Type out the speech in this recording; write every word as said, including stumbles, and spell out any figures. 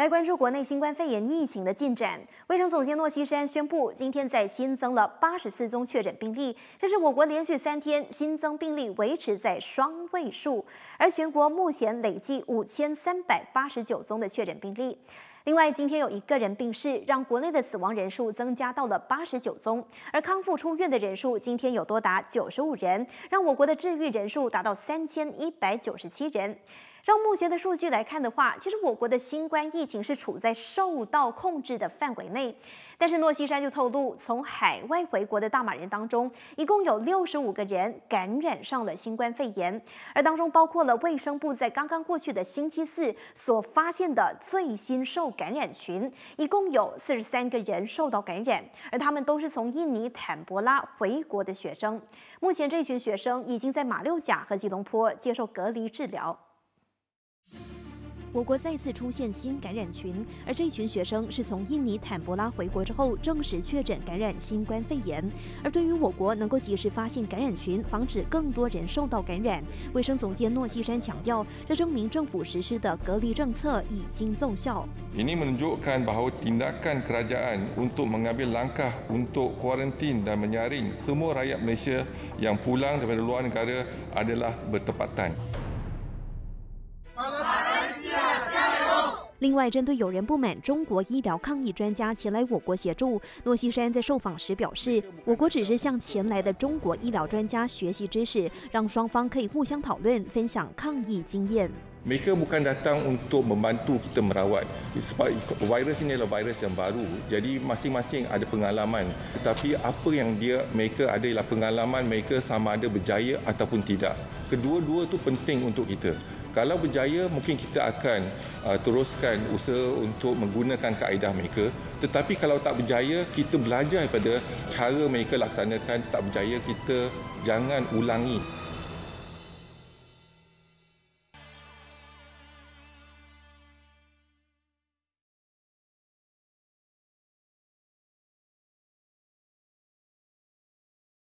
来关注国内新冠肺炎疫情的进展。卫生总监诺西山宣布，今天再新增了八十四宗确诊病例，这是我国连续三天新增病例维持在双位数，而全国目前累计五千三百八十九宗的确诊病例。另外，今天有一个人病逝，让国内的死亡人数增加到了八十九宗，而康复出院的人数今天有多达九十五人，让我国的治愈人数达到三千一百九十七人。照目前的数据来看的话，其实我国的新冠疫情是处在受到控制的范围内。但是诺西山就透露，从海外回国的大马人当中，一共有六十五个人感染上了新冠肺炎，而当中包括了卫生部在刚刚过去的星期四所发现的最新受感染群，一共有四十三个人受到感染，而他们都是从印尼坦博拉回国的学生。目前这群学生已经在马六甲和吉隆坡接受隔离治疗。我国再次出现新感染群，而这群学生是从印尼坦博拉回国之后证实确诊感染新冠肺炎。而对于我国能够及时发现感染群，防止更多人受到感染，卫生总监诺西山强调，这证明政府实施的隔离政策已经奏效。 Ini menunjukkan bahawa tindakan kerajaan untuk mengambil langkah untuk kuarantin dan menyaring semua rakyat Malaysia yang pulang daripada luar negara adalah bertepatan. 另外，针对有人不满中国医疗抗疫专家前来我国协助，诺西山在受访时表示，我国只是向前来的中国医疗专家学习知识，让双方可以互相讨论、分享抗疫经验。 Mereka bukan datang untuk membantu kita merawat. Sebab virus ini adalah virus yang baru. Jadi masing-masing ada pengalaman. Tetapi apa yang dia mereka ada ialah pengalaman mereka sama ada berjaya ataupun tidak. Kedua-dua tu penting untuk kita. Kalau berjaya, mungkin kita akan uh, teruskan usaha untuk menggunakan kaedah mereka. Tetapi kalau tak berjaya, kita belajar daripada cara mereka laksanakan. Tak berjaya, kita jangan ulangi.